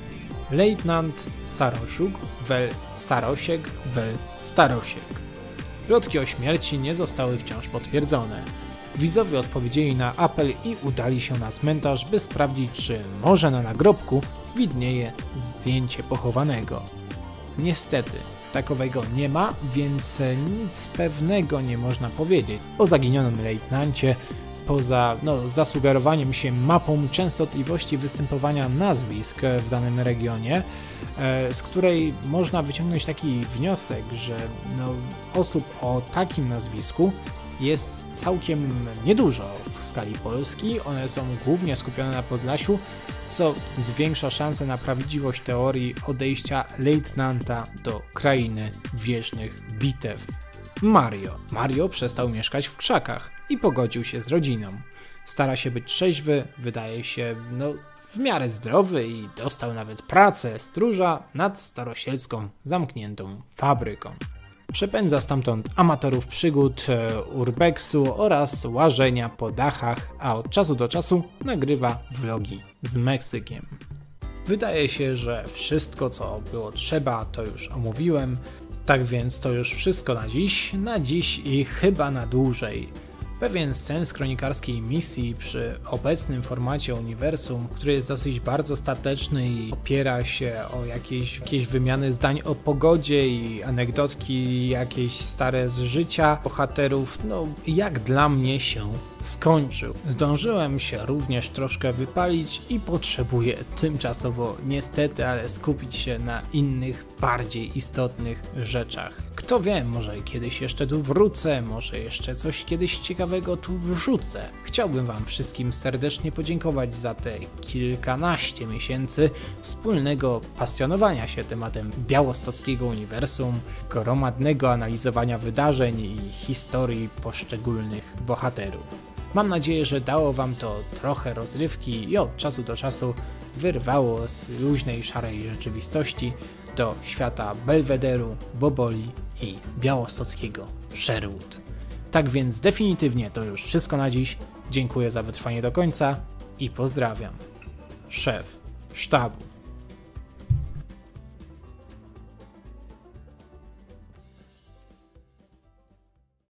Lejtnant Sarosiuk, wel Sarosiek, wel Starosiek. Plotki o śmierci nie zostały wciąż potwierdzone. Widzowie odpowiedzieli na apel i udali się na cmentarz, by sprawdzić, czy może na nagrobku widnieje zdjęcie pochowanego. Niestety, takowego nie ma, więc nic pewnego nie można powiedzieć o zaginionym lejtnancie, poza no, zasugerowaniem się mapą częstotliwości występowania nazwisk w danym regionie, e, z której można wyciągnąć taki wniosek, że no, osób o takim nazwisku jest całkiem niedużo w skali Polski. One są głównie skupione na Podlasiu, co zwiększa szanse na prawdziwość teorii odejścia lejtnanta do krainy wiecznych bitew. Mario. Mario przestał mieszkać w krzakach i pogodził się z rodziną. Stara się być trzeźwy, wydaje się no, w miarę zdrowy i dostał nawet pracę stróża nad starosielską zamkniętą fabryką. Przepędza stamtąd amatorów przygód, urbexu oraz łażenia po dachach, a od czasu do czasu nagrywa vlogi z Meksykiem. Wydaje się, że wszystko co było trzeba to już omówiłem, tak więc to już wszystko na dziś, na dziś i chyba na dłużej. Pewien sens kronikarskiej misji przy obecnym formacie uniwersum, który jest dosyć bardzo stateczny i opiera się o jakieś, jakieś wymiany zdań o pogodzie i anegdotki jakieś stare z życia bohaterów, no jak dla mnie się skończył. Zdążyłem się również troszkę wypalić i potrzebuję tymczasowo niestety, ale skupić się na innych, bardziej istotnych rzeczach. Kto wie, może kiedyś jeszcze tu wrócę, może jeszcze coś kiedyś ciekawego tu wrzucę. Chciałbym wam wszystkim serdecznie podziękować za te kilkanaście miesięcy wspólnego pasjonowania się tematem białostockiego uniwersum, gromadnego analizowania wydarzeń i historii poszczególnych bohaterów. Mam nadzieję, że dało wam to trochę rozrywki i od czasu do czasu wyrwało z luźnej, szarej rzeczywistości do świata Belwederu, Boboli i białostockiego Sherwood. Tak więc definitywnie to już wszystko na dziś. Dziękuję za wytrwanie do końca i pozdrawiam. Szef sztabu.